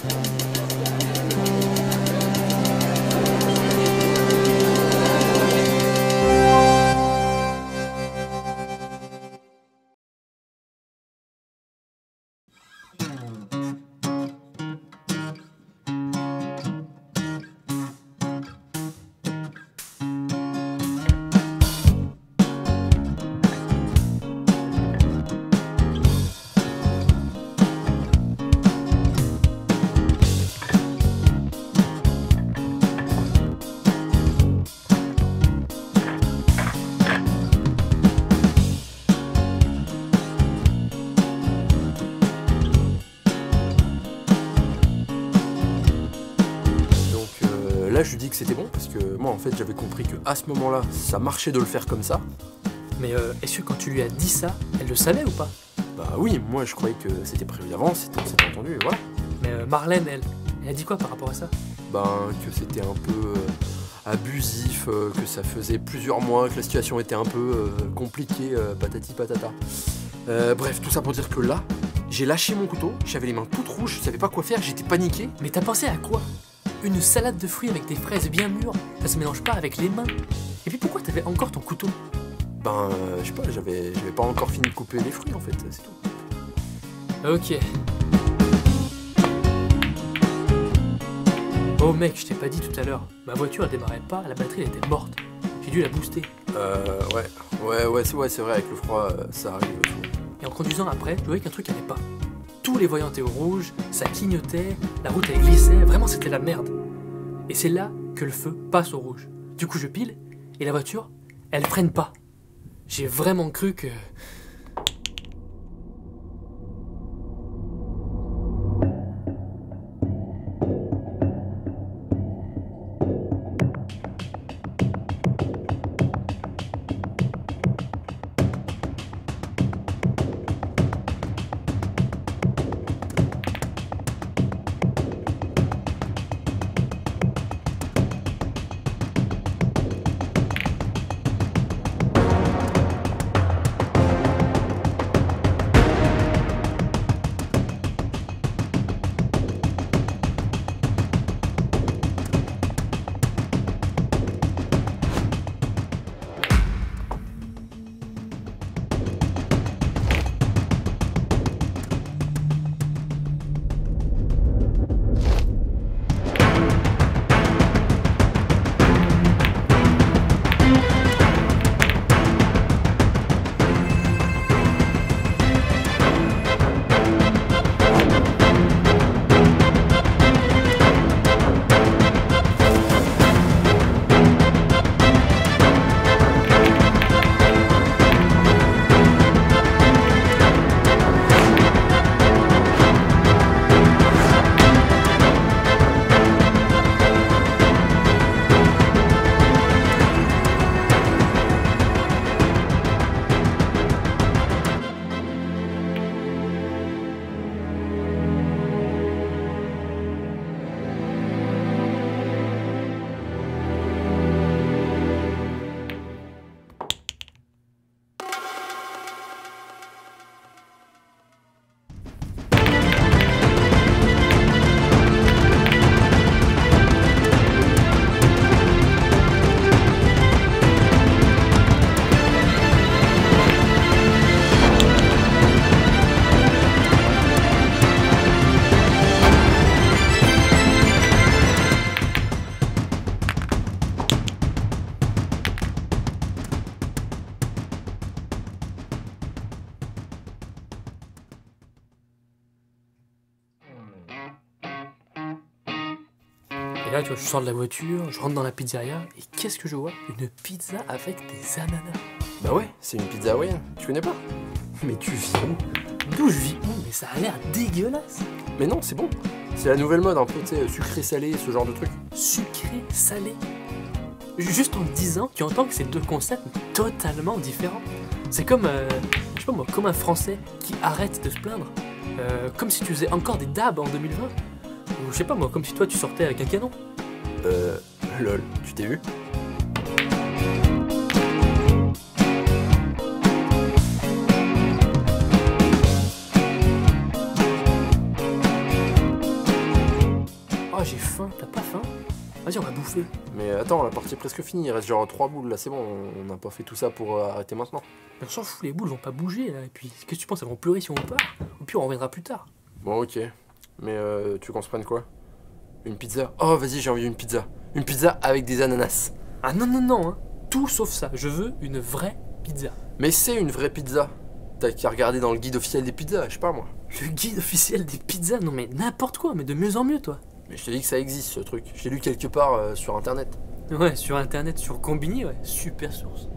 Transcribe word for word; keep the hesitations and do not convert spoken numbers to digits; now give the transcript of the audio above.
Là je lui dis que c'était bon parce que moi en fait j'avais compris que à ce moment-là ça marchait de le faire comme ça. Mais euh, est-ce que quand tu lui as dit ça, elle le savait ou pas? Bah oui, moi je croyais que c'était prévu d'avance, on s'était entendu et voilà. Mais euh, Marlène, elle, elle a dit quoi par rapport à ça? Ben que c'était un peu euh, abusif, euh, que ça faisait plusieurs mois, que la situation était un peu euh, compliquée, euh, patati patata. Euh, bref, tout ça pour dire que là, j'ai lâché mon couteau, j'avais les mains toutes rouges, je savais pas quoi faire, j'étais paniqué. Mais t'as pensé à quoi? Une salade de fruits avec des fraises bien mûres, ça se mélange pas avec les mains. Et puis pourquoi t'avais encore ton couteau? Ben, euh, je sais pas, j'avais j'avais pas encore fini de couper les fruits en fait, c'est tout. Ok. Oh mec, je t'ai pas dit tout à l'heure, ma voiture elle démarrait pas, la batterie elle était morte. J'ai dû la booster. Euh, ouais, ouais, ouais, c'est ouais, c'est vrai, avec le froid, euh, ça arrive. Et en conduisant après, je voyais qu'un truc allait pas. Tous les voyants étaient au rouge, ça clignotait, la route elle glissait, vraiment c'était la merde. Et c'est là que le feu passe au rouge. Du coup je pile, et la voiture, elle freine pas. J'ai vraiment cru que... Et là, tu vois, je sors de la voiture, je rentre dans la pizzeria, et qu'est-ce que je vois? Une pizza avec des ananas. Bah ouais, c'est une pizza hawaïenne, tu connais pas? Mais tu vis où? D'où je vis où? Mais ça a l'air dégueulasse. Mais non, c'est bon. C'est la nouvelle mode, un peu, tu sais, sucré-salé, ce genre de truc. Sucré, salé. Juste en te disant, tu entends que c'est deux concepts totalement différents. C'est comme, euh, je sais pas moi, comme un Français qui arrête de se plaindre. Euh, comme si tu faisais encore des dabs en deux mille vingt. Ou je sais pas moi, comme si toi tu sortais avec un canon. Euh, lol, tu t'es vu? j'ai faim, t'as pas faim? Vas-y, on va bouffer. Mais attends, la partie est presque finie, il reste genre trois boules là, c'est bon, on n'a pas fait tout ça pour euh, arrêter maintenant. Mais on s'en fout, les boules vont pas bouger là. Et puis, qu'est-ce que tu penses, elles vont pleurer si on part? Au pire, on reviendra plus tard. Bon, ok. Mais euh, tu veux qu'on se prenne quoi? Une pizza? Oh, vas-y, j'ai envie d'une pizza. Une pizza avec des ananas. Ah non, non, non, hein. Tout sauf ça. Je veux une vraie pizza. Mais c'est une vraie pizza. T'as qu'à regarder dans le guide officiel des pizzas, je sais pas moi. Le guide officiel des pizzas? Non, mais n'importe quoi, mais de mieux en mieux, toi. Mais je te dis que ça existe ce truc. J'ai lu quelque part euh, sur internet. Ouais, sur internet, sur Combini, ouais, super source.